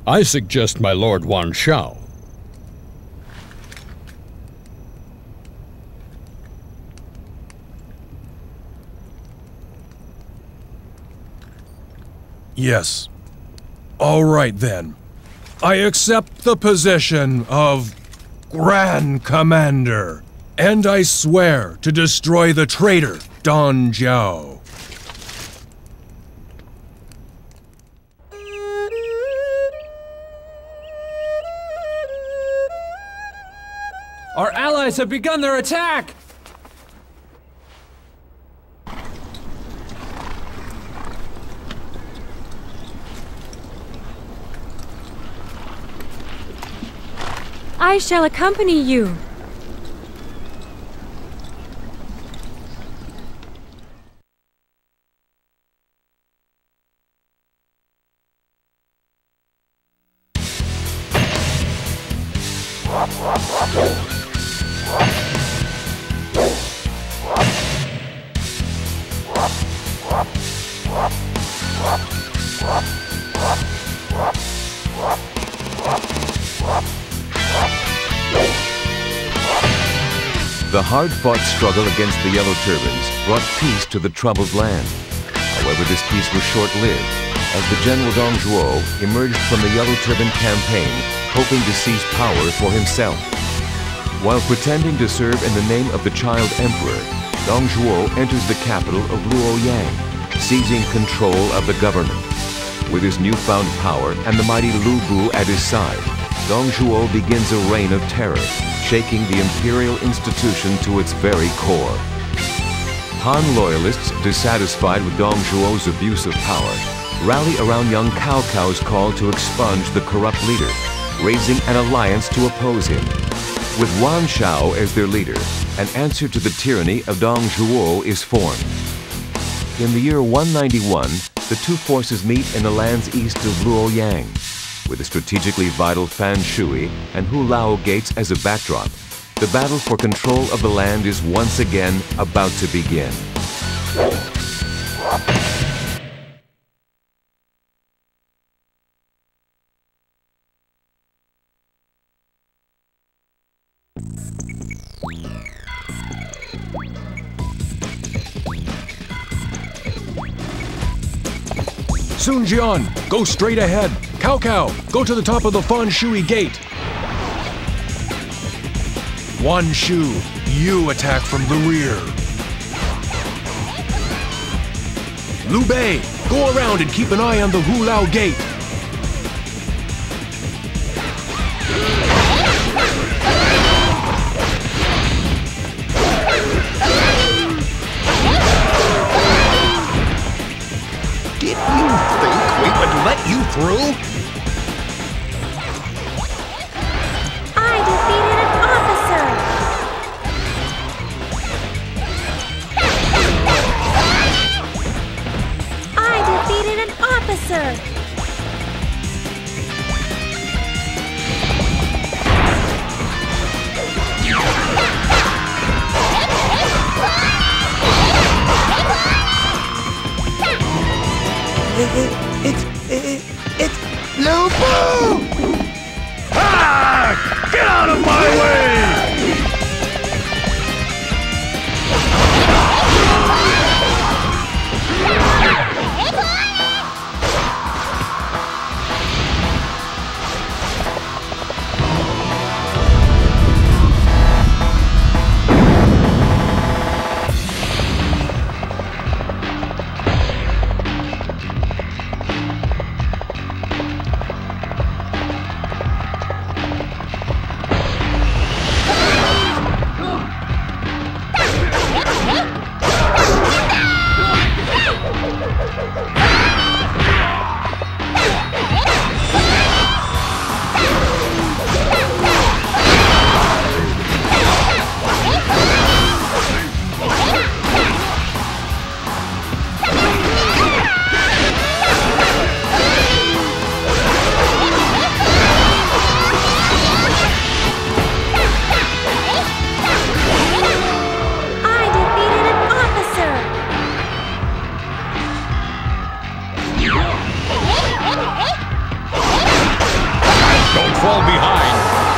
I suggest my Lord Wan Xiao. Yes. All right then. I accept the position of Grand Commander, and I swear to destroy the traitor Don Jiao. Our allies have begun their attack! I shall accompany you. The hard-fought struggle against the Yellow Turbans brought peace to the troubled land. However, this peace was short-lived, as the General Dong Zhuo emerged from the Yellow Turban campaign, hoping to seize power for himself. While pretending to serve in the name of the Child Emperor, Dong Zhuo enters the capital of Luoyang, seizing control of the government. With his newfound power and the mighty Lu Bu at his side, Dong Zhuo begins a reign of terror, shaking the imperial institution to its very core. Han loyalists, dissatisfied with Dong Zhuo's abuse of power, rally around young Xiao Qiao's call to expunge the corrupt leader, raising an alliance to oppose him. With Wan Xiao as their leader, an answer to the tyranny of Dong Zhuo is formed. In the year 191, the two forces meet in the lands east of Luoyang. With the strategically vital Fan Shui and Hulao gates as a backdrop, the battle for control of the land is once again about to begin. Sun Jian, go straight ahead. Xiao Qiao, go to the top of the Fan Shui gate. Wan Shu, you attack from the rear. Liu Bei, go around and keep an eye on the Hulao gate. Did you think we would let you through? I defeated an officer! I defeated an officer! It's Lu Bu! Ah! Get out of my way! fall behind.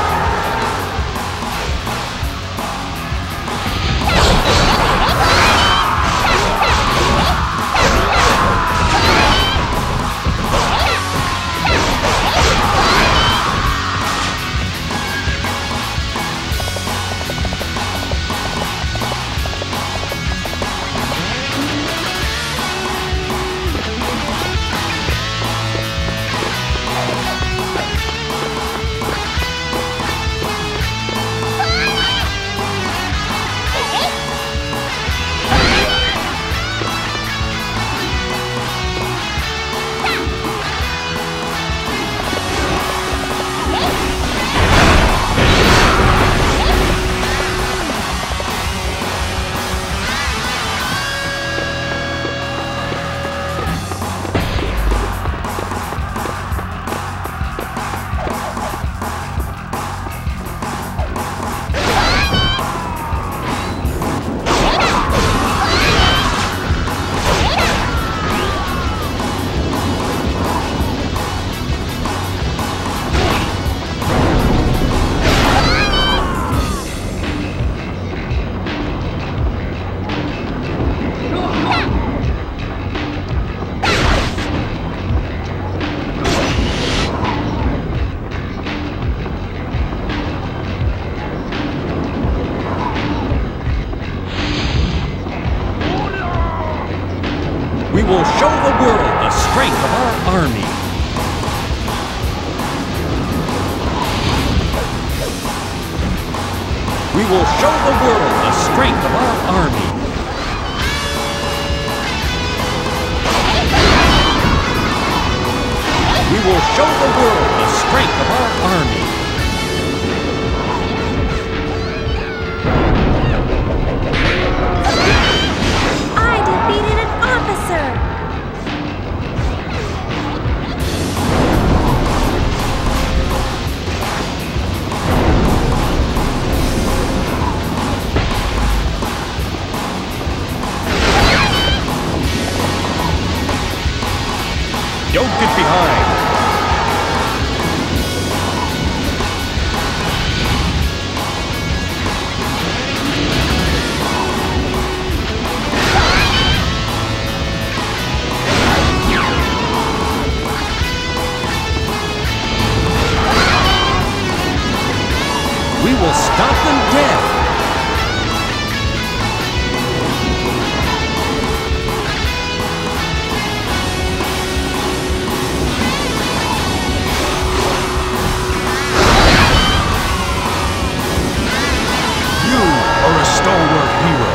We will show the world the strength of our army. We will show the world the strength of our army. We will show the world the strength of our army. I defeated an officer! Don't get behind. We will stop them dead. Are a stalwart hero.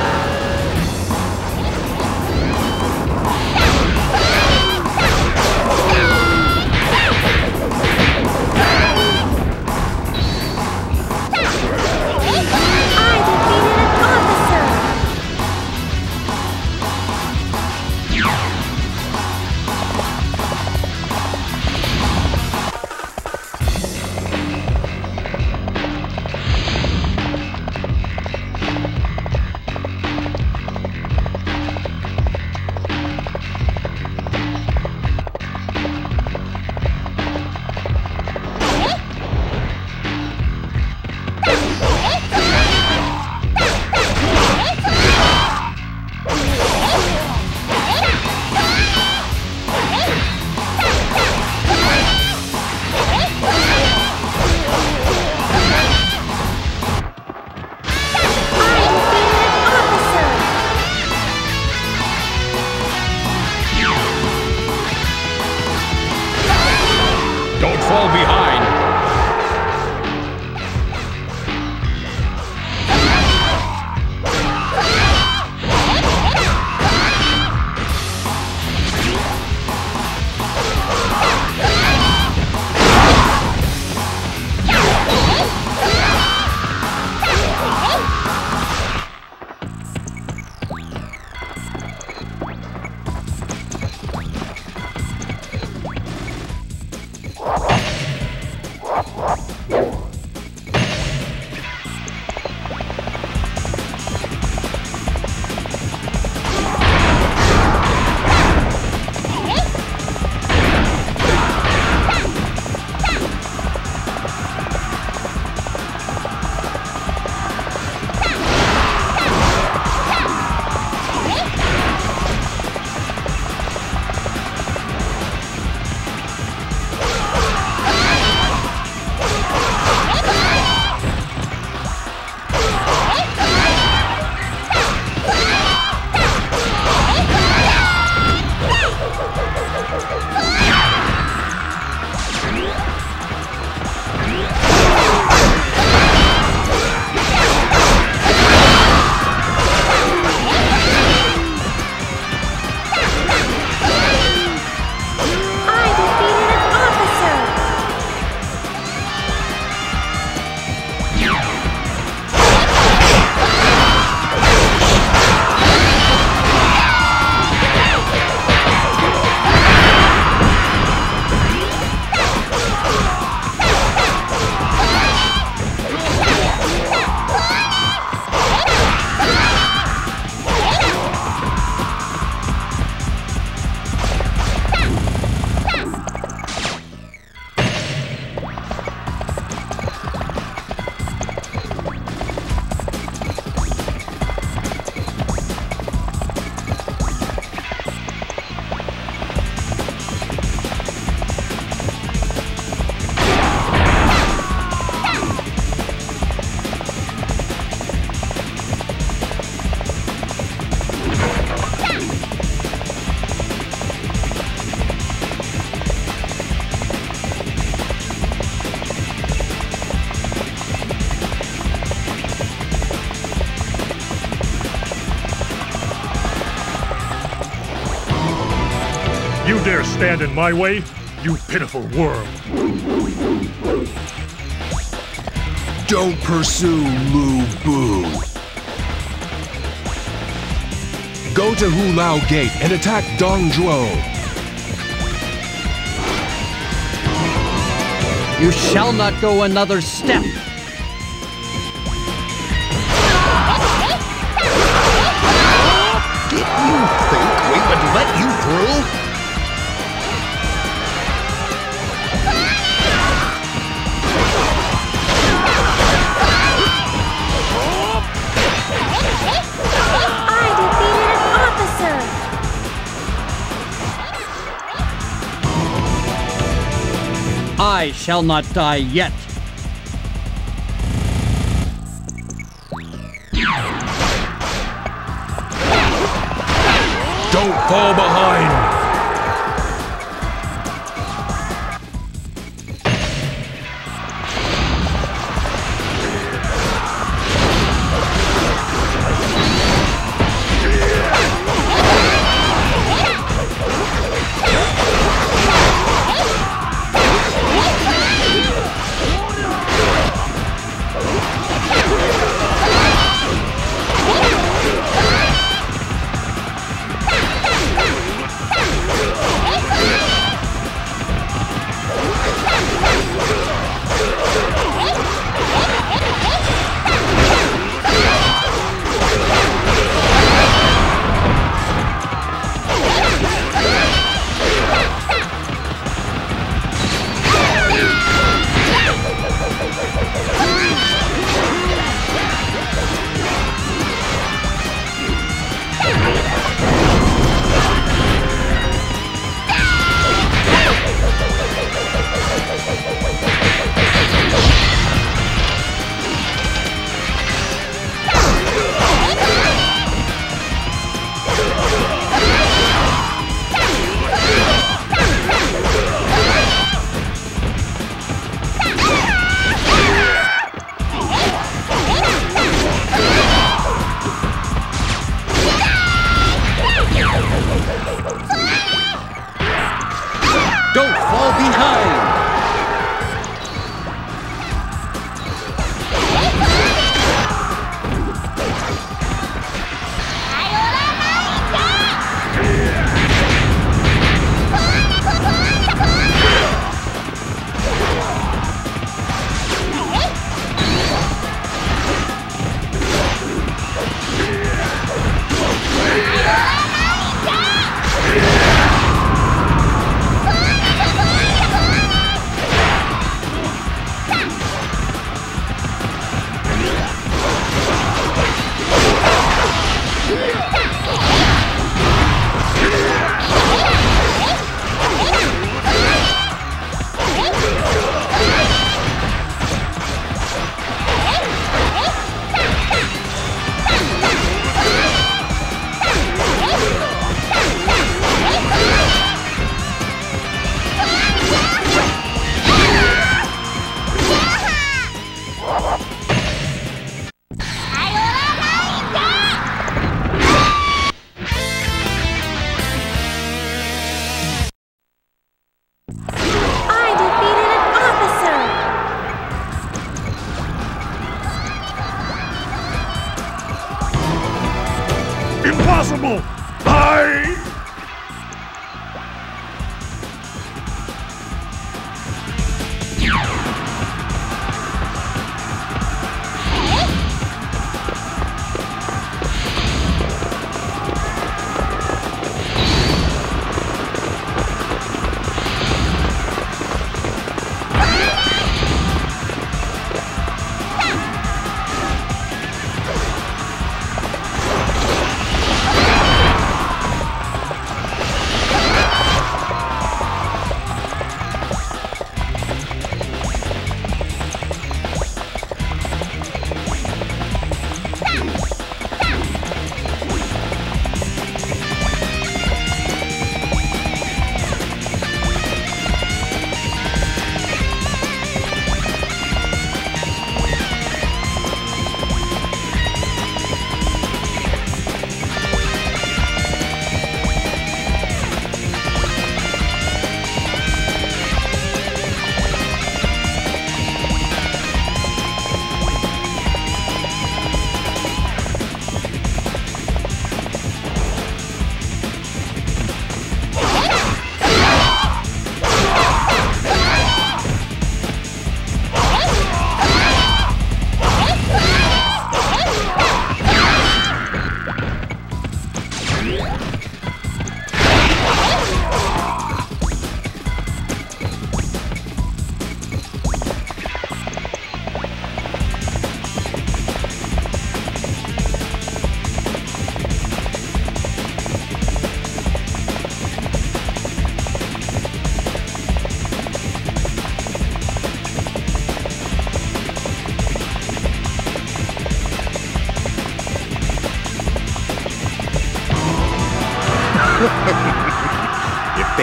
dare stand in my way, you pitiful worm. Don't pursue Lu Bu. Go to Hu Lao Gate and attack Dong Zhuo. You shall not go another step. Did you think we would let you through? I defeated an officer! I shall not die yet. Don't fall behind! Don't fall behind! Impossible!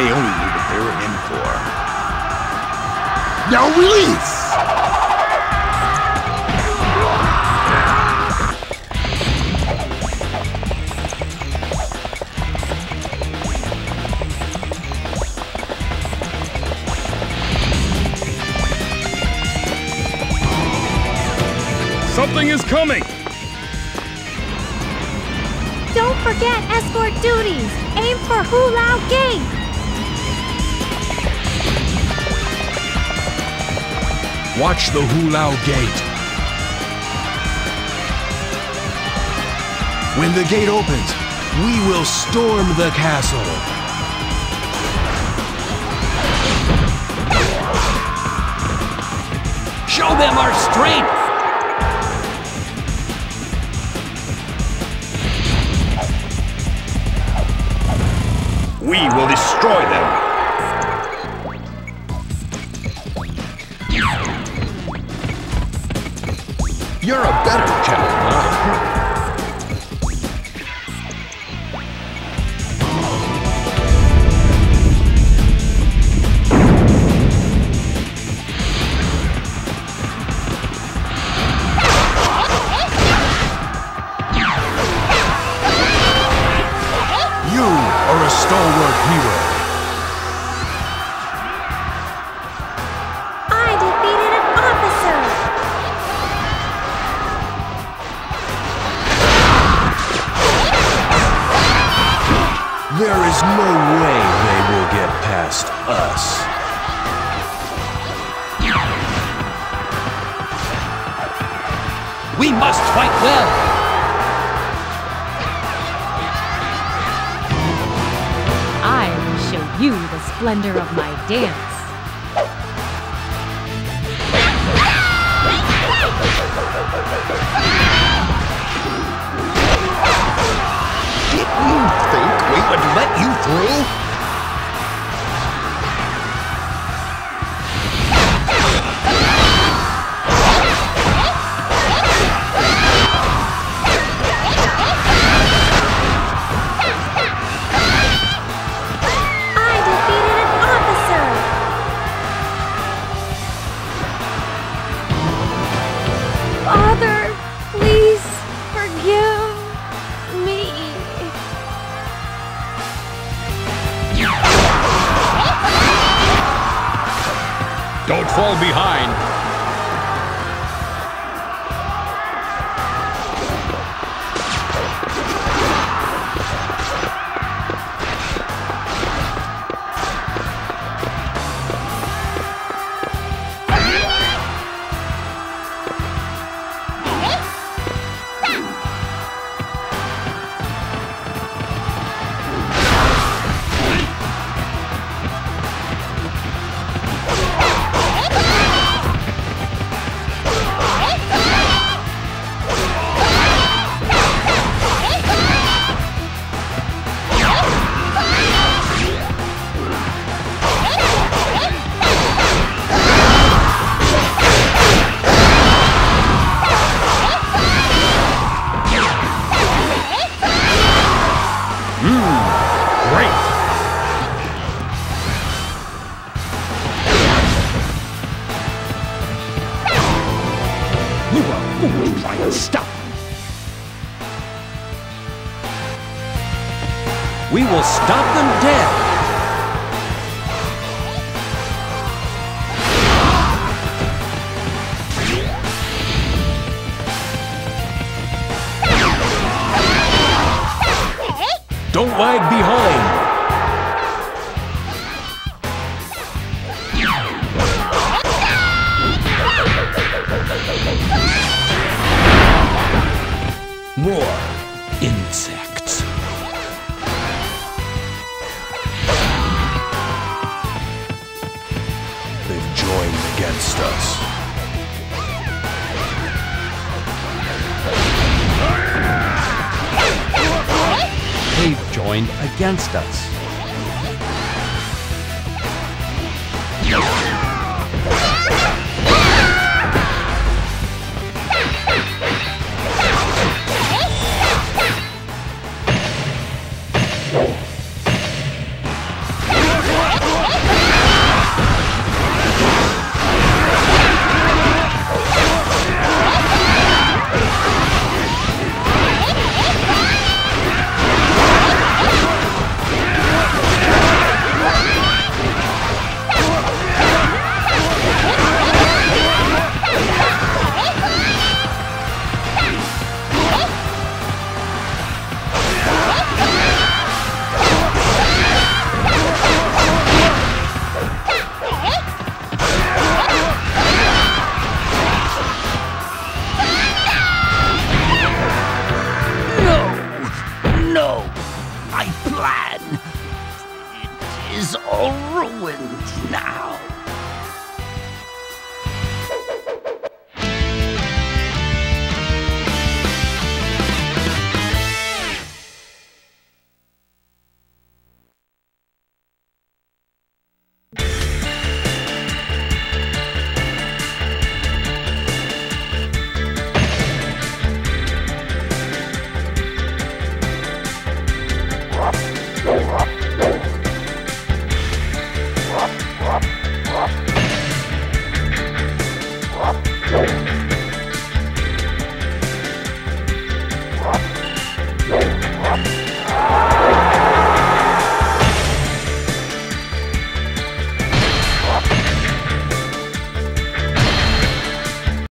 They only knew what they were in for. Now release! Something is coming! Don't forget escort duties. Aim for Hulao Gate. Watch the Hulao Gate. When the gate opens, we will storm the castle. Show them our strength! We will destroy them! You're a better general. You are a stalwart hero. I defeated an officer. There is no way they will get past us. We must fight well! I will show you the splendor of my dance. Did you think we would let you through? I defeated an officer. Father, please forgive me. Don't fall behind. Great! You are a fool to try and stop me. We will stop them dead! Don't lag behind. More insects. They've joined against us. They've joined against us.